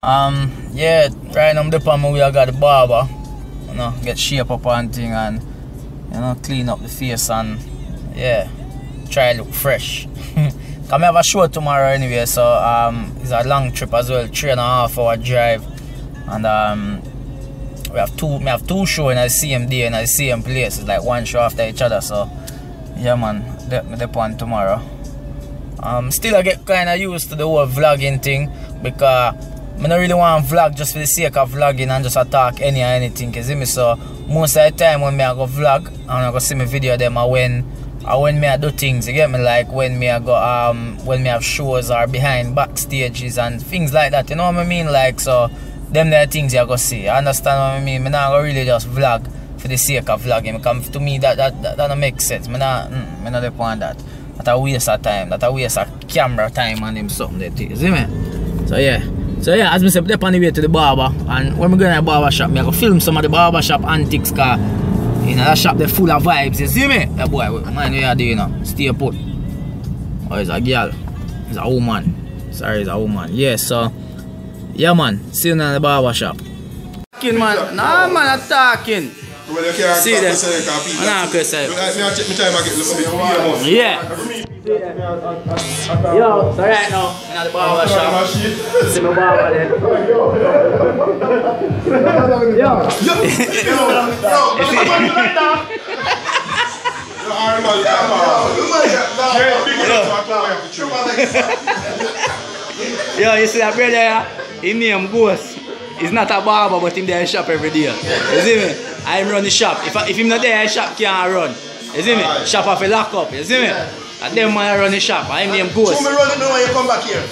Yeah, right now I'm the palm we got the barber. You know, get shape up and thing and you know, clean up the face and yeah, try to look fresh. Cause I have a show tomorrow anyway, so it's a long trip as well, 3.5 hour drive. And we have two shows in the same day in the same place. It's like one show after each other, so yeah man, the one tomorrow. Still I get kinda used to the whole vlogging thing because I don't really want to vlog just for the sake of vlogging and just talk anything. You see me? So most of the time when I go vlog and I go see my video them when I do things, you get me, like when I go when I have shows or behind backstages and things like that, you know what I mean? Like so them there things you go see. I understand what I mean? I not really just vlog for the sake of vlogging because to me that don't make sense. I not the point that. That's a waste of time, that's a waste of camera time and them something that you see me? So yeah, as I said, I'm on the way to the barber, and when we go in the barber shop, I go film some of the barber shop antics, cause in that shop they're full of vibes, you see me? That boy, mind what you're doing, you know, stay put. Oh, it's a girl, it's a woman, sorry, it's a woman, yeah, so, yeah man, see you in the barber shop. Talking man, nah man, I'm talking. Well, you can't see them, I'm not say. Yeah. Yo, so right now, I'm at the barber shop. See my barber there. Yo, you see that brother? His name Ghost. He's not a barber, but him there in shop every day. You see me? I run the shop. If him not there, shop can't run. You see me? Shop have to lock up. You see me? And them man run the shop. I'm named Ghost. So me run it now when you come back here.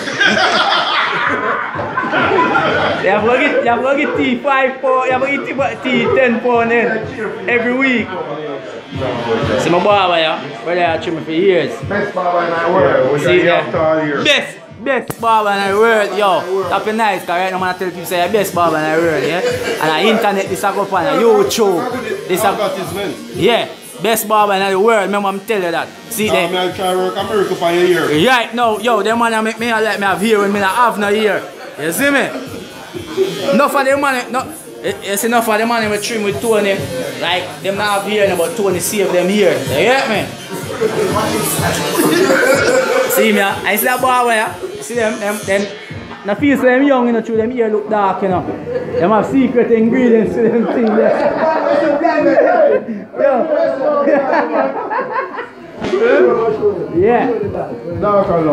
You have to get tea 5 pounds, you have to get tea 10 pounds every week. See my barber, yeah? Brother, I trim me for years. Best barber in the world. See that? Best barber in the world, yo. That's nice, because right now I tell people say you're best barber in the world, yeah? And on the internet, this is go on YouTube. This is yeah. Best barber in the world, remember I'm telling you that. See them. I'm trying to work a miracle for your ear. Right now, yo, them man make me like me have hair when me not have no ear. You see me? Enough of them man, no, it's enough of them man we trim with Tony. Like them not have hair, but Tony save them here. You get me? See me? I see that barber, yeah? See them. Now feel so them young, you know, through them ear look dark, you know. Them have secret ingredients to them things yeah. Dark and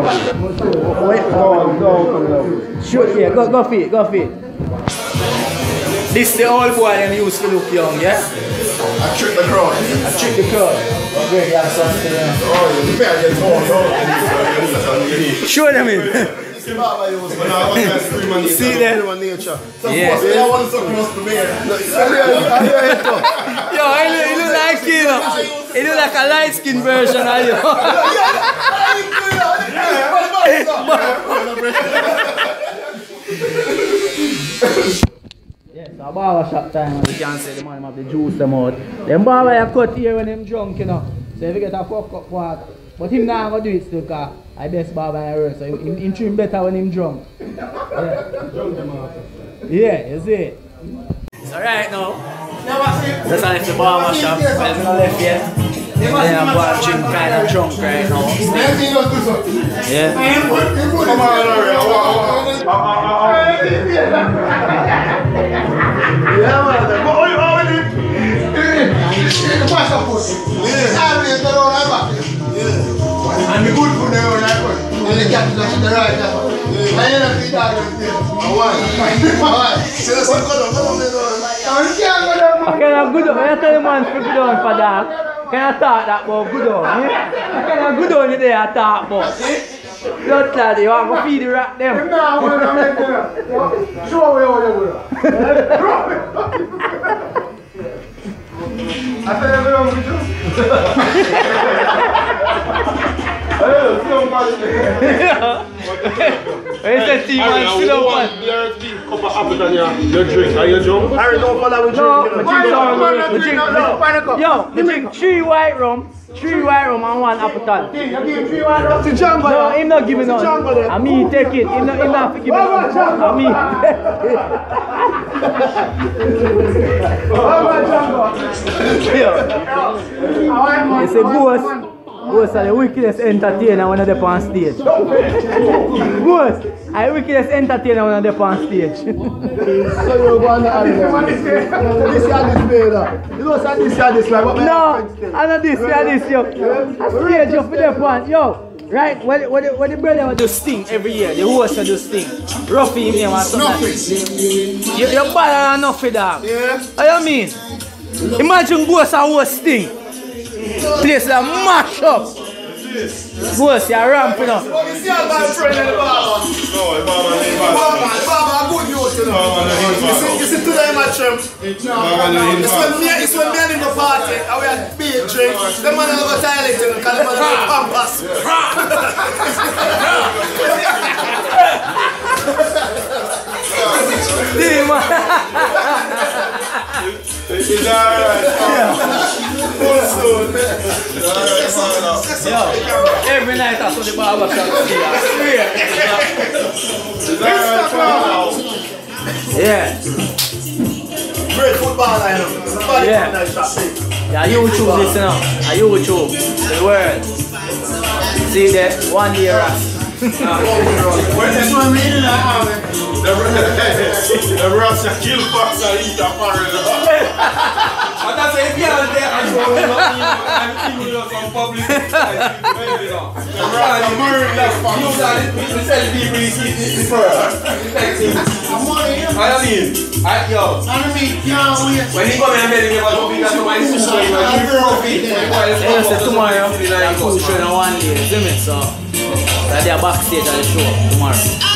love. Shoot, yeah, go for it. This is the old boy them used to look young, yeah? I trick the crowd. Great, you have something to them. Oh, you better get show them in. See that? Yeah. Yo, he look like you. He look like a light skin version of you. Yes, a barber shop time, and you can say the man have the juice them out. Them barber have cut here when them drunk, you know. So if you get a fuck up part, but him now gonna do it still, because I best barber in the world, so him trim better when him drunk. Yeah, you see it. So right now, just left the barber shop, but I'm not left yet. And I'm watching kind of drunk right now. Yeah. Come on, and the good food they were like one. And the cat is on the right now. I ain't a feed dog on there. Why? See the sun come on there. Okay, I'm good on. I tell the man to good on for that. Can I talk that about good on? I can good on you there I talk about. Not that you want to feed the rat them. No, I'm going to make them. Show me all you will. I said everyone with you. Hey, somebody. Where's the team man? Sit down, man. Your team cup of apple and your drink. Are you drunk? Harry, don't follow with drink. Yo, we drink 3 white rum, 3 white rum and 1 appleton. You give 3 white rum to Jungle. No, him not giving none. And me take it. Him not give me none. And me. You say Ghost are the wickedest entertainer when they're on stage. Ghost are the wickedest entertainer when they're on stage. So you're going to this year this better. You know this year this like what? No, I'm not this year this yo. I stage you for the point. Yo, right? When the brother do sting every year, the host do sting. Ruffy him and something. You're bad enough for that. Yeah. What you mean? Imagine Ghost and host sting. Place that mash up. Ghost, you're ramping up. You see how my friend in the barber? No, the barber good news, you know. You see today my trim? It's when me and him go party and we had big drink. The man have a toilet and the man have a pampas. It's alright. Yo, every night I saw the barber shop. Yeah. Great football line. Yeah. Yeah, YouTube this now. YouTube. The world. See that? 1 year. The Russia kill fox and eat a parrot. But that's if you are there and you will not even some public. The Russia murder that fox. You know that we tell people you see this before. I mean, yo. When you come here and tell me about something that's my sister, you are giving profit. Yes, tomorrow. I'm pushing on 1 year. See me? So, that's their backstage at the show tomorrow.